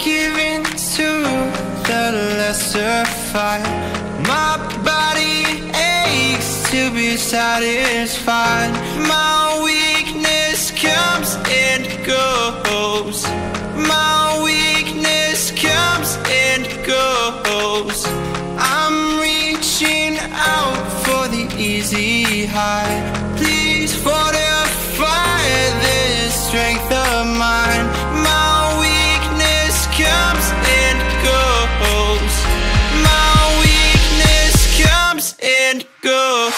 give in to the lesser fight. My body aches to be satisfied. My weakness comes and goes. My weakness comes and goes. I'm reaching out for the easy high. Please fortify this strength of mine. My weakness comes and goes. My weakness comes and goes.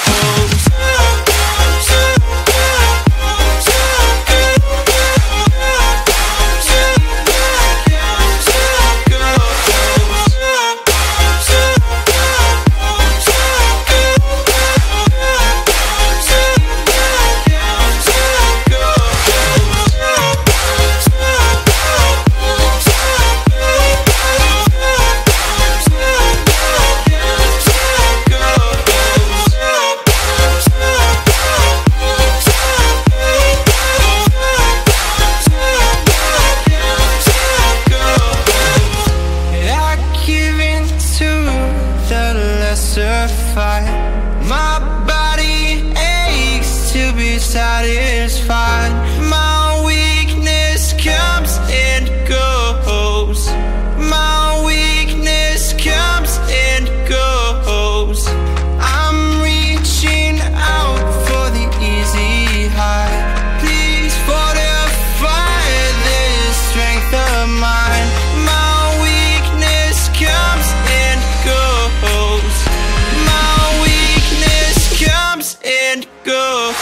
My body aches to be satisfied. My weakness comes and goes. My weakness comes and goes. I'm reaching out for the easy high. Please fortify this strength of mine. My weakness comes and goes. And go.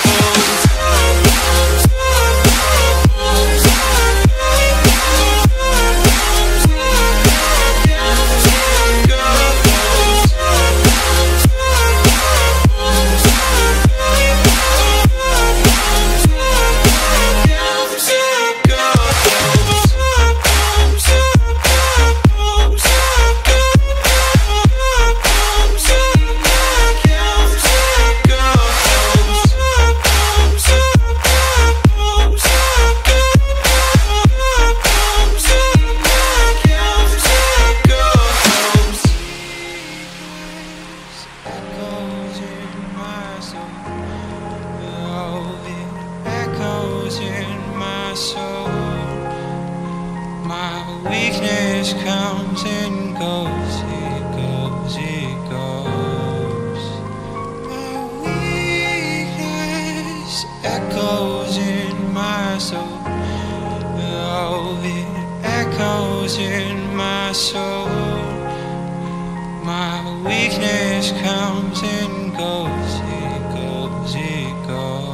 Weakness comes and goes, it goes, it goes. My weakness echoes in my soul. Oh, it echoes in my soul. My weakness comes and goes, it goes, it goes.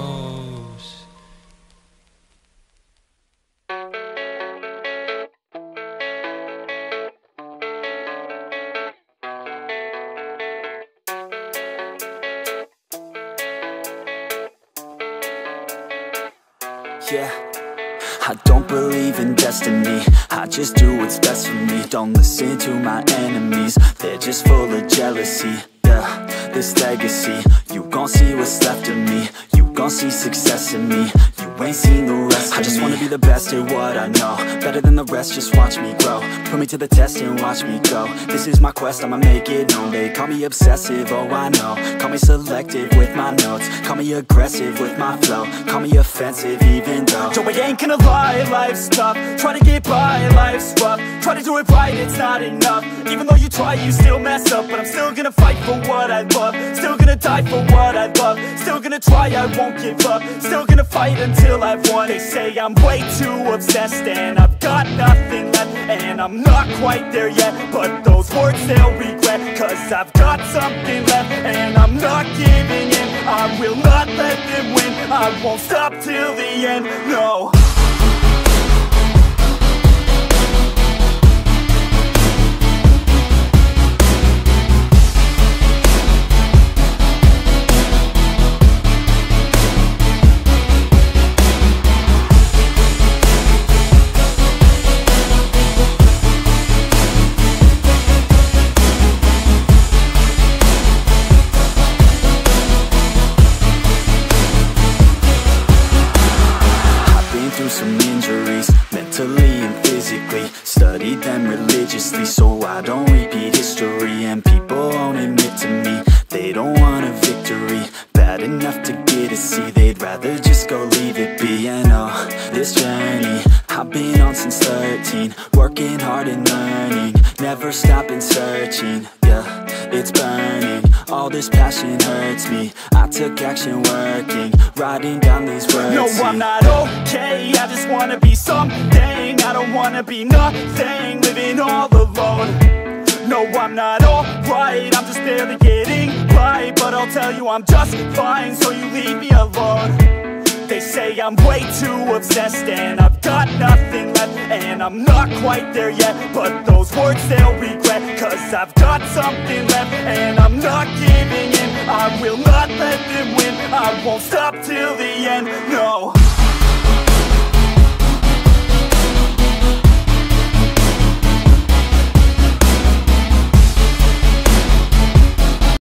Yeah, I don't believe in destiny, I just do what's best for me. Don't listen to my enemies, they're just full of jealousy. Yeah, this legacy, you gon' see what's left of me. You gon' see success in me, you ain't seen the rest of me. I just wanna be the best at what I know, better than the rest, just watch me grow. Put me to the test and watch me go. This is my quest, I'ma make it known. They call me obsessive, oh I know. Call me selective with my notes, call me aggressive with my flow, call me offensive even though Joe, I ain't gonna lie, life's tough. Try to get by, life's rough. Try to do it right, it's not enough. Even though you try, you still mess up. But I'm still gonna fight for what I love, still gonna die for what I love, still gonna try, I won't give up, still gonna fight until I've won. They say I'm way too obsessed and I've got nothing left, and I'm not quite there yet, but those words they'll regret, cause I've got something left and I'm not giving in. I will not let them win, I won't stop till the end, no. Some injuries, mentally and physically. Studied them them religiously, so I don't repeat history. And people won't admit to me they don't want a victory bad enough to get a C. They'd rather just go leave it be. And oh, this journey I've been on since 13, working hard and learning, never stopping searching. Yeah, it's burning, all this passion hurts me. I took action working, writing down these words. No, I'm not okay, I just wanna be something. I don't wanna be nothing, living all alone. No, I'm not alright, I'm just barely getting by. But I'll tell you I'm just fine, so you leave me alone. They say I'm way too obsessed and I've got nothing left, and I'm not quite there yet, but those words they'll regret. Cause I've got something left and I'm not giving in. I will not let them win, I won't stop till the end, no.